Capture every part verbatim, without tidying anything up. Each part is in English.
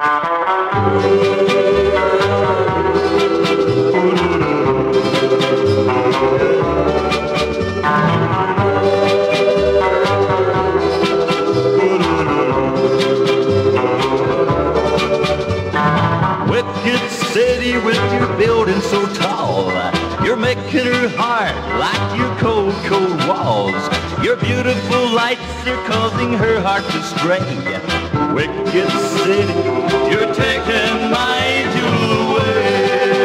Wicked city with your building so tall, you're making her heart like your cold, cold walls. Your beautiful lights are causing her heart to stray. Wicked city, you're taking my jewel away.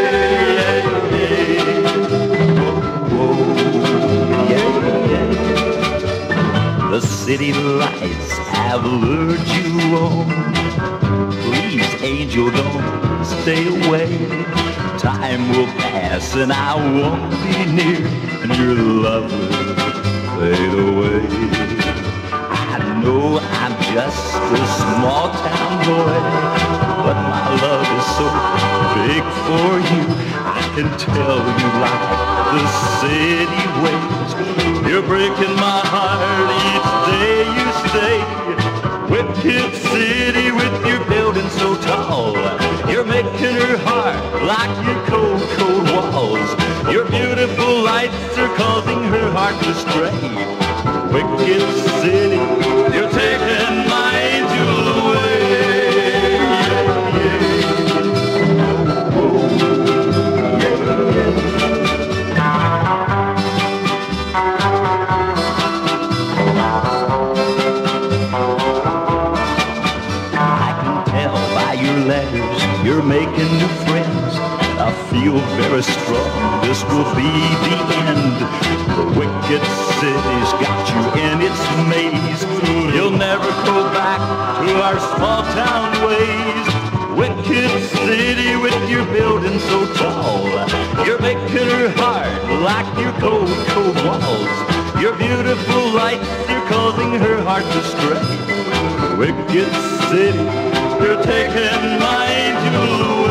Whoa, whoa, yeah, yeah. The city lights have lured you on. Please, angel, don't stay away. Time will pass and I won't be near, and your love will fade away. I know I'm just a small town boy, but my love is so big for you. I can tell you like the city waves. You're breaking my heart each day you stay. Wicked city with your building so tall, you're making her heart like your cold, cold walls. Your beautiful lights are causing her heart to stray. Wicked city, you're taking my jewel away. Yeah, yeah. Oh, yeah, yeah. Letters, you're making new friends. I feel very strong, this will be the end. The wicked city's got you in its maze. You'll never go back to our small town ways. Wicked city with your building so tall, you're making her heart like your cold, cold walls. Your beautiful lights are causing her heart to stray. Wicked city, you're taking my jewel away.